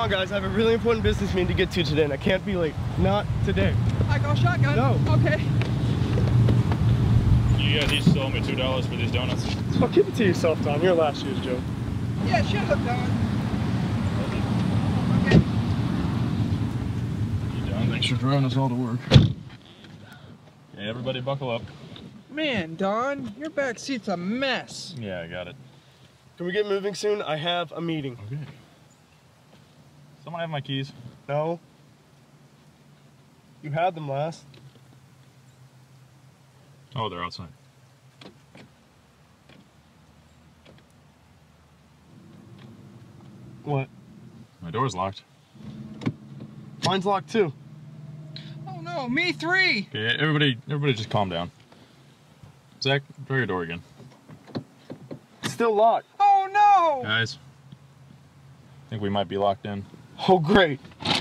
on, guys. I have a really important business meeting to get to today, and I can't be late. Not today. I go shotgun. No. Okay. You guys each owe me $2 for these donuts. Oh, keep it to yourself, Tom. You're last year's joke. Yeah, shut up, Don. Okay. You done? Thanks for driving us all to work. Okay, everybody buckle up. Man, Don, your back seat's a mess. Yeah, I got it. Can we get moving soon? I have a meeting. Okay. Someone have my keys? No. You had them last. Oh, they're outside. What? My door's locked. Mine's locked too. Oh no, me three. Okay, everybody just calm down. Zach, try your door again. It's still locked. Oh no. Guys, I think we might be locked in. Oh, great.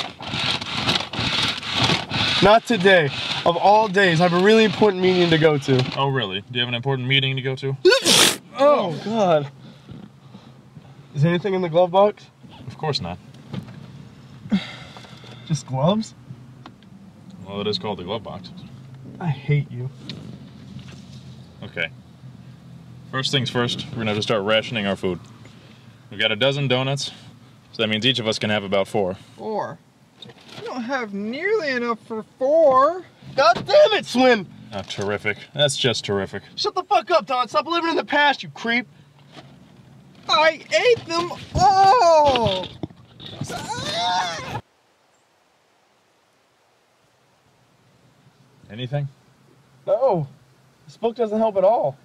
Not today. Of all days, I have a really important meeting to go to. Oh, really? Do you have an important meeting to go to? Oh, God. Is there anything in the glove box? Of course not. Just gloves? Well, it is called the glove box. I hate you. Okay. First things first, we're gonna have to start rationing our food. We've got a dozen donuts, so that means each of us can have about 4. 4. You don't have nearly enough for 4. God damn it, Swin! Oh, terrific. That's just terrific. Shut the fuck up, Don. Stop living in the past, you creep. I ate them all. Anything? No. This book doesn't help at all.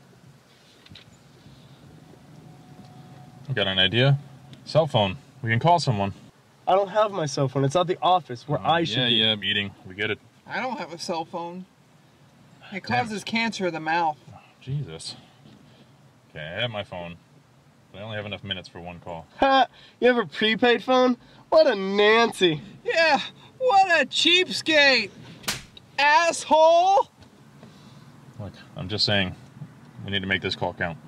I've got an idea. Cell phone. We can call someone. I don't have my cell phone. It's at the office where I should be. Yeah, meeting. We get it. I don't have a cell phone. It causes cancer of the mouth. Oh, Jesus. Okay, I have my phone, but I only have enough minutes for one call. Ha! You have a prepaid phone? What a Nancy. Yeah, what a cheapskate. Asshole. Look, I'm just saying, we need to make this call count.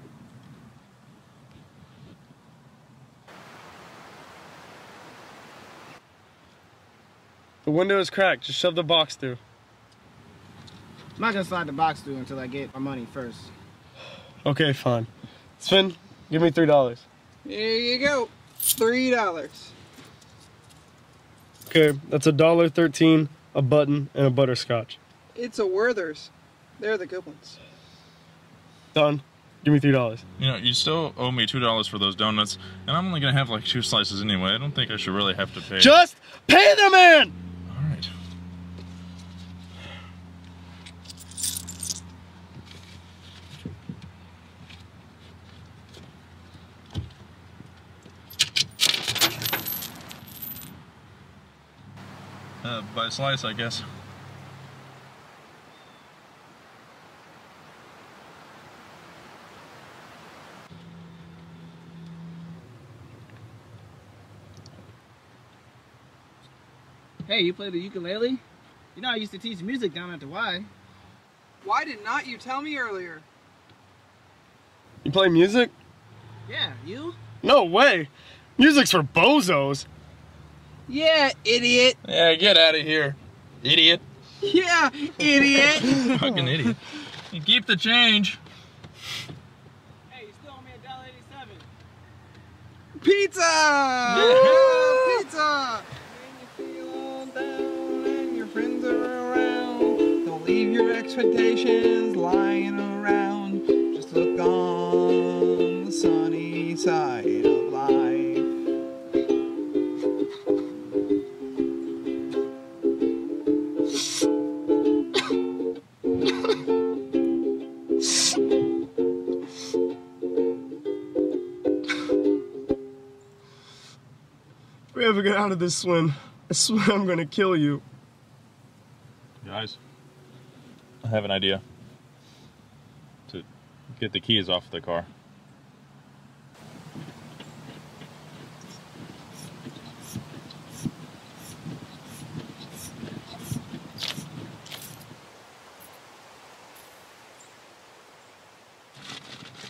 The window is cracked. Just shove the box through. I'm not gonna slide the box through until I get my money first. Okay, fine. Sven, give me $3. Here you go. $3. Okay, that's $1.13, a button, and a butterscotch. It's a Werther's. They're the good ones. Done. Give me $3. You know, you still owe me $2 for those donuts, and I'm only gonna have like 2 slices anyway. I don't think I should really have to pay. Just pay the man! All right. By a slice, I guess. Hey, you play the ukulele? You know I used to teach music down at the Y. Why did not you tell me earlier? You play music? Yeah, you? No way! Music's for bozos! Yeah, idiot. Yeah, get out of here, idiot. Yeah, idiot. Fucking idiot. You keep the change. Hey, you still owe me $1.87. Pizza! Yeah. Pizza! When you feel all down and your friends are around, don't leave your expectations lying around. Just look on the sunny side of life. If we ever get out of this, Swin, I swear I'm gonna kill you. Guys, I have an idea. To get the keys off the car.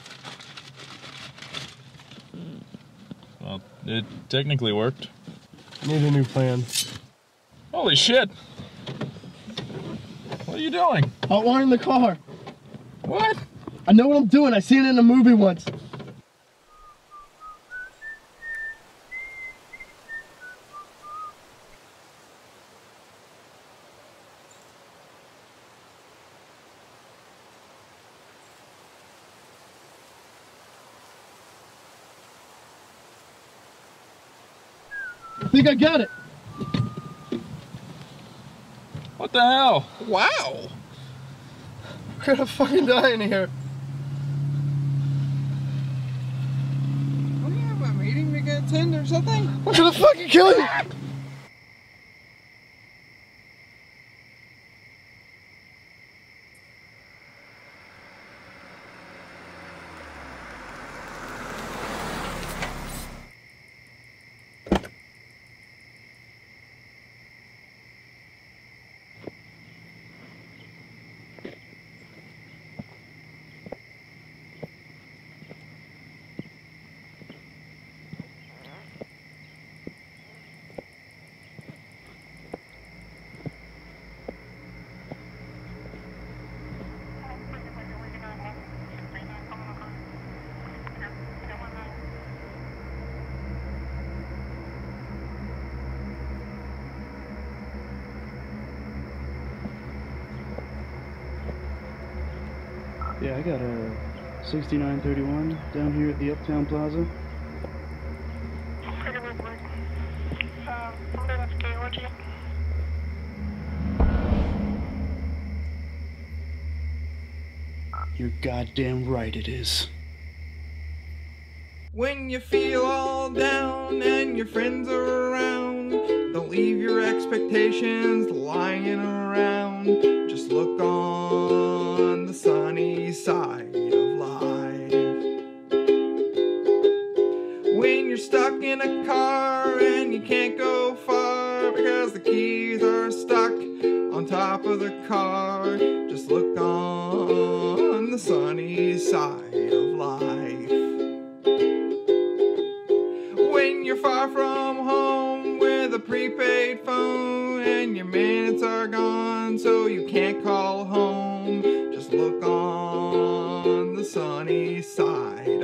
Well, it technically worked. Need a new plan. Holy shit! What are you doing? Outlining the car. What? I know what I'm doing. I seen it in a movie once. I think I got it. What the hell? Wow. We're gonna fucking die in here. Don't you have a meeting to get attend or something? I'm gonna fucking kill you. Yeah, I got a 6931 down here at the Uptown Plaza. You're goddamn right it is. When you feel all down and your friends are around, don't leave your expectations lying around. Just look on the sunny side of life. When you're stuck in a car and you can't go far because the keys are stuck on top of the car, just look on the sunny side of life. When you're far from home with a prepaid phone and your minutes are gone so you can't call home, just look on the sunny side